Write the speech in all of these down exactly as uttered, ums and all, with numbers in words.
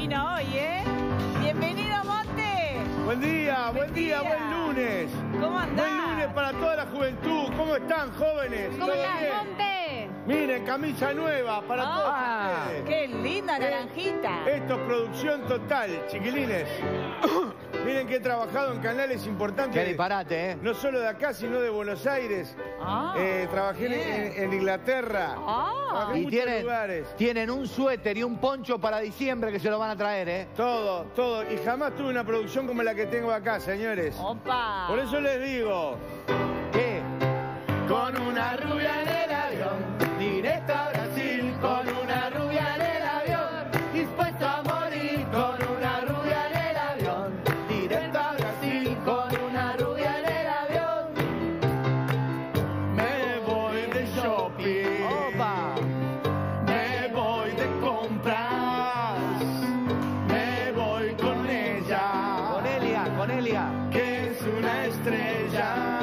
vino hoy, ¿eh? Bienvenido, Monte. Buen día, buen, buen día, día, buen lunes. ¿Cómo andás? Buen lunes para toda la juventud. ¿Cómo están, jóvenes? ¿Cómo estás, Monte? Miren, camisa nueva para ah, todos ustedes. ¡Qué linda naranjita! Esto es producción total, chiquilines. Miren que he trabajado en canales importantes. Qué disparate, ¿eh? No solo de acá, sino de Buenos Aires. Ah, eh, trabajé en, en Inglaterra. Ah, en y muchos tienen, lugares. tienen un suéter y un poncho para diciembre que se lo van a traer, ¿eh? Todo, todo. Y jamás tuve una producción como la que tengo acá, señores. ¡Opa! Por eso les digo. ¿Qué? Con una rubia en el avión, directo a Brasil. Con una rubia en el avión, dispuesto a morir. Con una rubia en el avión, directo a Brasil. Con una rubia en el avión, me voy de shopping. ¡Opa! Me voy de compras. Me voy con ella. Con Elia, con Elia. Que es una estrella.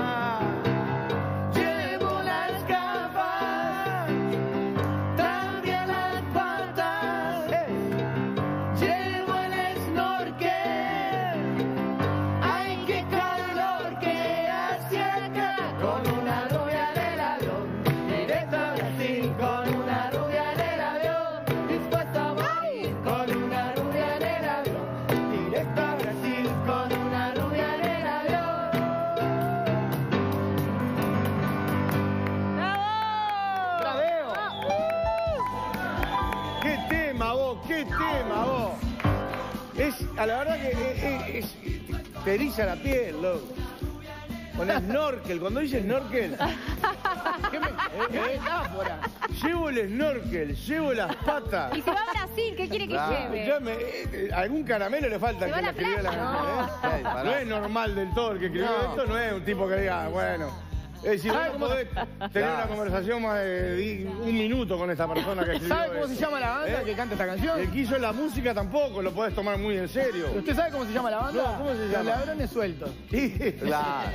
¡Qué tema, vos! Es, a la verdad que es, es, es, te eriza la piel, loco. Con el snorkel, cuando dice snorkel... ¿Qué me, ¿Qué metáfora? Llevo el snorkel, llevo las patas. Y se va a Brasil, ¿qué quiere que Ah, lleve? Escuchame, eh, algún caramelo le falta ¿Se al que va a le la escribió la playa? ¿eh? No. No es normal del todo el que escribió No. esto, no es un tipo que diga, bueno... Es decir, no podés tener una conversación más de un minuto con esta persona que escribió. ¿Sabe cómo se llama la banda ¿Eh? que canta esta canción? El que hizo la música tampoco lo podés tomar muy en serio. ¿Usted sabe cómo se llama la banda? No, ¿cómo se llama? Los Ladrones Sueltos. Sí. Claro.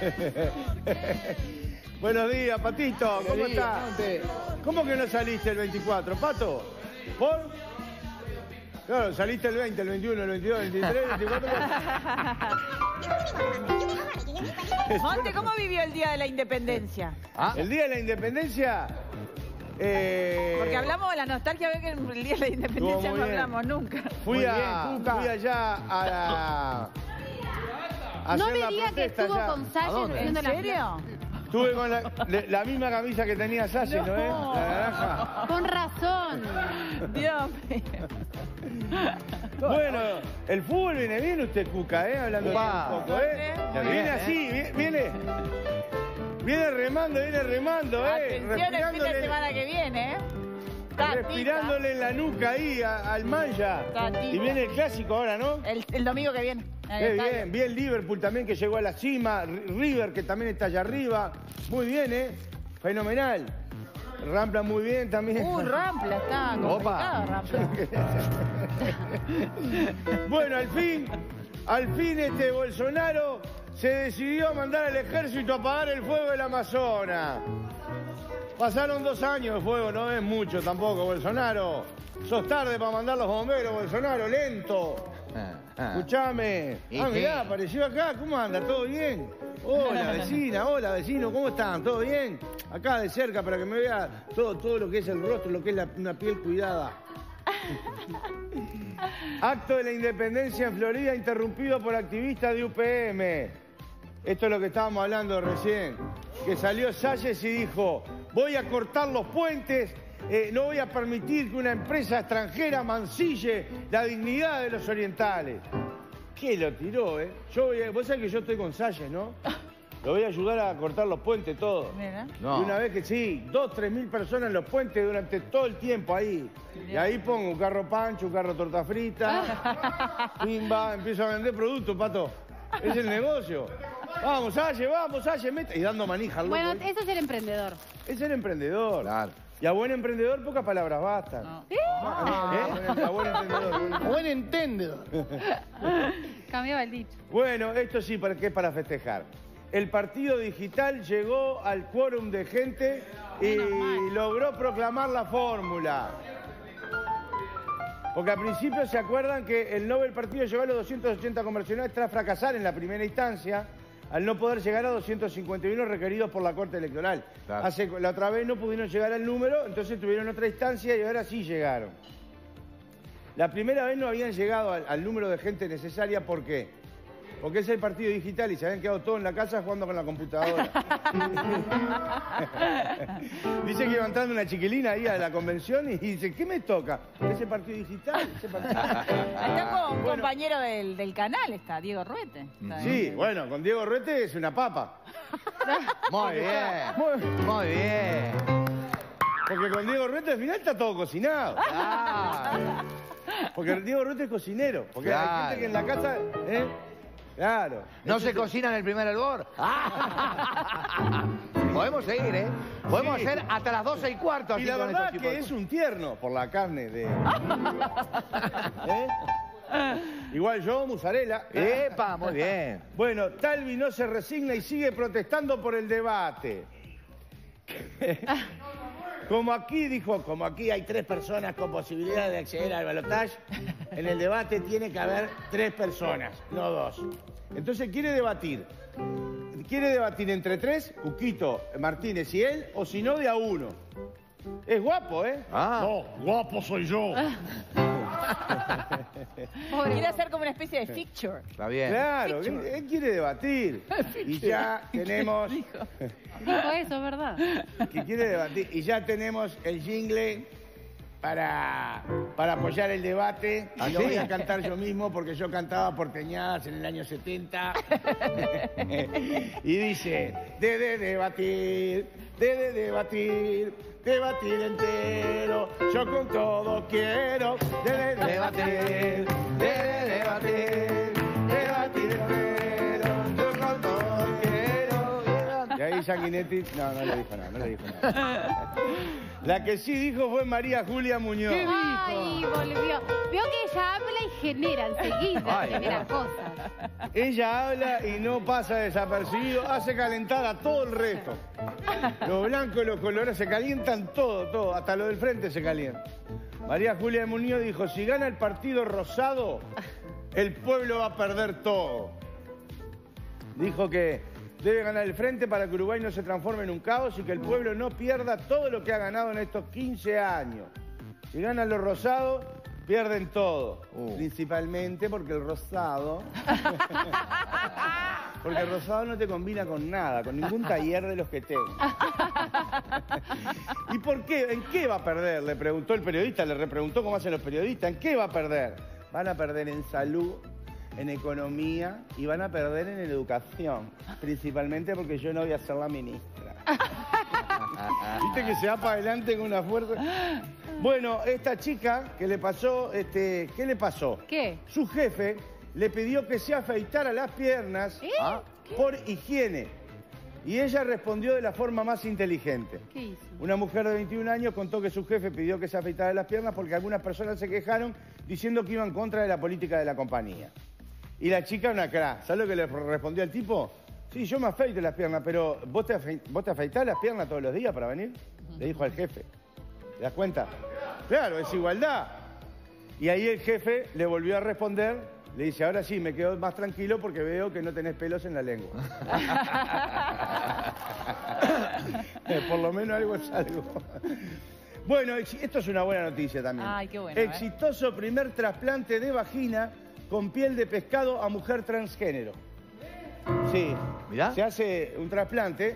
Buenos días, Patito. ¿Cómo Buenos días, estás? Monte. ¿Cómo que no saliste el veinticuatro, Pato? ¿Por? Claro, saliste el veinte, el veintiuno, el veintidós, el veintitrés, el veinticuatro. Monte, ¿cómo vivió el Día de la Independencia? ¿Ah? El Día de la Independencia... Eh... Porque hablamos de la nostalgia, ve que el Día de la Independencia no bien. hablamos nunca. Fui, Muy a, bien, Cuca. fui allá a la... a No hacer me la diga que protesta estuvo allá. con Salles dónde? haciendo ¿En la serio? Estuve con la, le- la misma camisa que tenía Salle, ¿no, es? No. La naranja. Con razón. Dios mío. Bueno, el fútbol viene bien usted, Cuca, ¿eh? Hablando de Upa. un poco, ¿eh? Ya Viene viene, así, vi- viene... Viene remando, viene remando, ¿eh? Atención el fin de Respirándole- semana que viene, ¿eh? Tatita. Respirándole en la nuca ahí a- al Manja. Tatita. Y viene el clásico ahora, ¿no? El, el domingo que viene. en el Qué estadio. bien, bien Liverpool también que llegó a la cima, R- River que también está allá arriba. Muy bien, ¿eh? Fenomenal. Rampla muy bien también. Uh, Rampla, está complicado, Rampla. Bueno, al fin, al fin este Bolsonaro se decidió a mandar al ejército a apagar el fuego del Amazonas. Pasaron dos años de fuego, no es mucho tampoco, Bolsonaro. Sos tarde para mandar los bomberos, Bolsonaro, lento. Ah, ah. Escuchame. Y Ah, sí. mirá, apareció acá. ¿Cómo anda? ¿Todo bien? Hola, vecina. Hola, vecino. ¿Cómo están? ¿Todo bien? Acá de cerca para que me vea todo, todo lo que es el rostro, lo que es la- una piel cuidada. Acto de la independencia en Florida interrumpido por activistas de U P M. Esto es lo que estábamos hablando recién. Que salió Salles y dijo, voy a cortar los puentes, eh, no voy a permitir que una empresa extranjera mancille la dignidad de los orientales. ¿Qué lo tiró, eh? Yo voy a- vos sabés que yo estoy con Salles, ¿no? Lo voy a ayudar a cortar los puentes todos. Mira. No. Y una vez que sí, dos, tres mil personas en los puentes durante todo el tiempo ahí. Y ahí pongo un carro pancho, un carro torta frita, pimba, empiezo a vender productos, Pato. Es el negocio. Vamos, Salle, vamos, Salle, meta. Y dando manija al loco. Bueno, ¿eh? eso es ser emprendedor. Es ser emprendedor. Claro. Y a buen emprendedor pocas palabras bastan. No. ¿Eh? ¿Eh? A buen emprendedor. Buen entendedor. Cambiaba el dicho. Bueno, esto sí, para que es para festejar. El partido digital llegó al quórum de gente y Menos mal. logró proclamar la fórmula. Porque al principio se acuerdan que el Nobel Partido llegó a los doscientos ochenta conversionales tras fracasar en la primera instancia, al no poder llegar a doscientos cincuenta y uno requeridos por la Corte Electoral. Claro. Hace, la otra vez no pudieron llegar al número, entonces tuvieron otra instancia y ahora sí llegaron. La primera vez no habían llegado al, al número de gente necesaria, ¿por qué? Porque es el partido digital y se habían quedado todos en la casa jugando con la computadora. Dice que iba entrando una chiquilina ahí a la convención y dice, ¿qué me toca? Es el partido digital. Ese partido... Está con un Bueno. compañero del, del canal, está Diego Ruete. Está Sí, ahí. bueno, con Diego Ruete es una papa. Muy bien. Muy- Muy bien. Porque con Diego Ruete al final está todo cocinado. Claro. Porque Diego Ruete es cocinero. Porque hay Claro. gente que en la casa... ¿eh? Claro. ¿No se Entonces- cocina en el primer hervor? Podemos seguir, ¿eh? Podemos Sí. hacer hasta las doce y cuarto. Y así la con verdad estos tipos que de es un tierno por la carne de... ¿Eh? Igual yo, mozzarella. cosas. ¡Epa! Muy bien. Bueno, Talvi no se resigna y sigue protestando por el debate. Como aquí, dijo, como aquí hay tres personas con posibilidad de acceder al balotaje, en el debate tiene que haber tres personas, no dos. Entonces quiere debatir. Quiere debatir entre tres, Cuquito, Martínez y él, o si no, de a uno. Es guapo, ¿eh? Ah. No, guapo soy yo. Pobre. Quiere hacer como una especie de picture. Está bien. Claro, él, él quiere debatir. Y ya tenemos... Dijo eso, ¿verdad? que quiere debatir. Y ya tenemos el jingle para, para apoyar el debate. ¿Ah, Y lo sí? voy a cantar yo mismo porque yo cantaba porteñadas en el año setenta. Y dice, de, de debatir, de, de debatir, debatir entero. Yo con todo quiero, de, de debatir, de, de debatir, debatir entero. Yo con todo quiero. Y ahí Sanguinetti, no, no le dijo nada, no le dijo nada. La que sí dijo fue María Julia Muñoz. Ay, volvió. Veo que ella habla y genera enseguida, Ay, genera no. cosas. Ella habla y no pasa desapercibido, hace calentar a todo el resto. Los blancos y los colores se calientan todo, todo, hasta lo del frente se calienta. María Julia Muñoz dijo, si gana el partido rosado, el pueblo va a perder todo. Dijo que debe ganar el frente para que Uruguay no se transforme en un caos y que el pueblo no pierda todo lo que ha ganado en estos quince años. Si ganan los rosados, pierden todo. Uh. Principalmente porque el rosado... porque el rosado no te combina con nada, con ningún taller de los que tengo. ¿Y por qué? ¿En qué va a perder? Le preguntó el periodista, le repreguntó cómo hacen los periodistas. ¿En qué va a perder? Van a perder en salud, en economía y van a perder en educación. Principalmente porque yo no voy a ser la ministra. ¿Viste que se va para adelante con una fuerza? Bueno, esta chica que le pasó, este, ¿qué le pasó? ¿Qué? Su jefe le pidió que se afeitara las piernas ¿Eh? ah, por higiene. Y ella respondió de la forma más inteligente. ¿Qué hizo? Una mujer de veintiún años contó que su jefe pidió que se afeitara las piernas porque algunas personas se quejaron diciendo que iban en contra de la política de la compañía. Y la chica una crack. ¿Sabes lo que le respondió al tipo? Sí, yo me afeito las piernas, pero ¿vos te, afe- ¿vos te afeitás las piernas todos los días para venir? Le dijo al jefe. ¿Te das cuenta? Claro, es igualdad. Y ahí el jefe le volvió a responder, le dice, ahora sí, me quedo más tranquilo porque veo que no tenés pelos en la lengua. Por lo menos algo es algo. Bueno, ex- esto es una buena noticia también. Ay, qué bueno, ¿eh? Exitoso primer trasplante de vagina con piel de pescado a mujer transgénero. Sí. Mirá. Se hace un trasplante.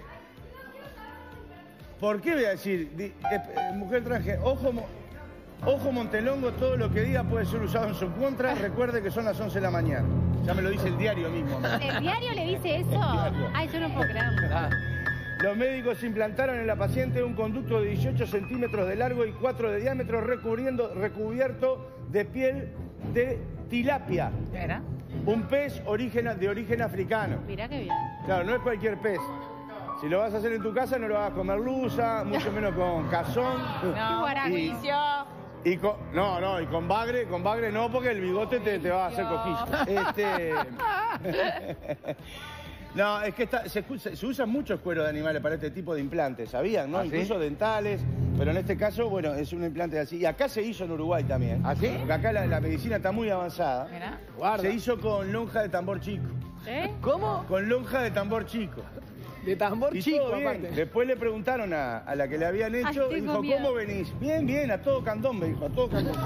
¿Por qué voy a decir? Di- eh, eh, mujer transgénero. Ojo, mo- ojo Montelongo, todo lo que diga puede ser usado en su contra. Recuerde que son las once de la mañana. Ya me lo dice el diario mismo. ¿El diario le dice eso? diario. Ay, yo no puedo creer. Ah, Los médicos implantaron en la paciente un conducto de dieciocho centímetros de largo y cuatro de diámetro recubriendo, recubierto de piel de tilapia, ¿Era? un pez origen, de origen africano. Mirá qué bien. Claro, no es cualquier pez. Si lo vas a hacer en tu casa no lo vas a comer lusa, mucho menos con cazón. No, guaraco. Y- juicio. Y con, no, no, y con bagre, con bagre no, porque el bigote te, te va a hacer cosquillas. Este, No, es que está- se, se- se usan muchos cueros de animales para este tipo de implantes, ¿sabían? ¿No? ¿Ah, sí? Incluso dentales, pero en este caso, bueno, es un implante así. Y acá se hizo en Uruguay también. ¿Ah, sí? Porque acá la, la medicina está muy avanzada. Mirá. Guarda. Se hizo con lonja de tambor chico. ¿Eh? ¿Cómo? Con lonja de tambor chico. De tambor Y chico, todo bien. aparte. Después le preguntaron a, a la que le habían Ay, hecho, tengo dijo, miedo. ¿cómo venís? Bien, bien, a todo candón, me dijo, a todo candón.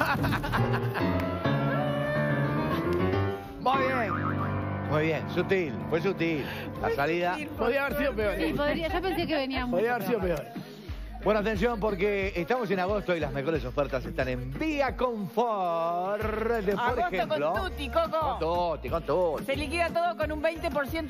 Muy bien. Muy bien, sutil, fue sutil. La salida. Podría haber sido peor. Sí, podría, yo pensé que venía mucho. Podría haber sido peor. peor. Bueno, atención porque estamos en agosto y las mejores ofertas están en Vía Confort. De, por Agosto ejemplo, con Tutti, Coco. Con Tutti, con Tutti. Se liquida todo con un veinte por ciento